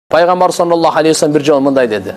Пайғамбар саллаллаху алейхи вассалам bir жолы мындай dedi.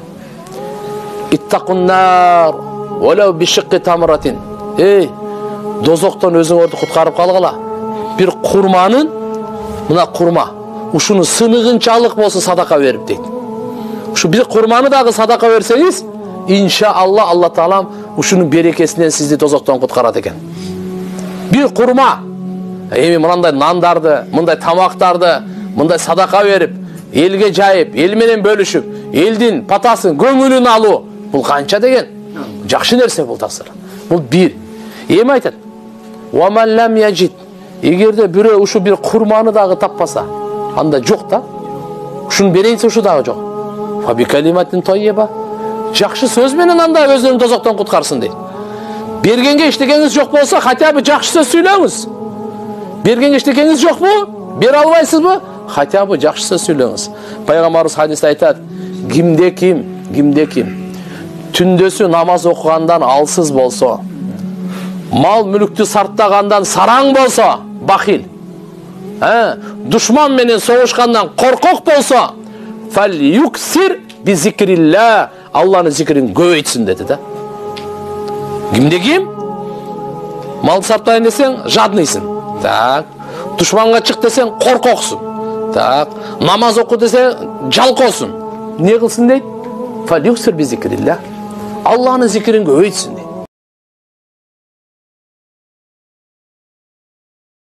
Иттақуннар валау бишиққи тамратин. Ей, дозоқтан өзіңді құтқарып қалғыла. Bir құрманын, мына құрма, ушуну сынығынчалық болса садақа беріп дейді. Ушу bir құрманы дағы садақа берсеңіз, иншаалла Алла Таалам ушунун берекесінен сізді дозоқтан құтқарады екен. Bir құрма, эми мынандай нандарды, мындай тамақтарды, мындай садақа беріп, елге жайып, ел менен бөлүшүп, елдин патасын, көңүлүн алуу, бул канча деген? Жакшы нерсе бул тасыр. Бул бир. Эми айтат. Ва ман лам яжид. Эгерде бирөө ушу бир курманы дагы таппаса, анда жок да. Ушуну берейинсе ушу дагы жок. Фа би калиматин тойеба. Жакшы сөз менен анда өзүн тозоктон куткарсын дейт. Бергенге иштегениз жок болсо, хотя бы жакшы сөз сүйлөңүз. Бергенге иштегениз жокпу? Бере албайсызбы? Хотя бы жакшы сөз сүйлөңүз. Пайгамбарыбыз хадисте айтат, кимде ким түндөсү намаз окугандан алсыз болсо, мал мүлүктү сарттагандан сараң болсо, бахил. Душман менен согушкандан коркок болсо, фал юксир би зикрилла, Алланын зикрин көбөйтсүн деди да. Кимде ким? Мал сарттайын десең, жадныйсың. Так. Душманга чык десең, коркоксун. Так. Намаз оку десең, жалкосун. Не кылсын дейт? Фал юксир би зикрилла. Алланын зикрин көбөйтсүн.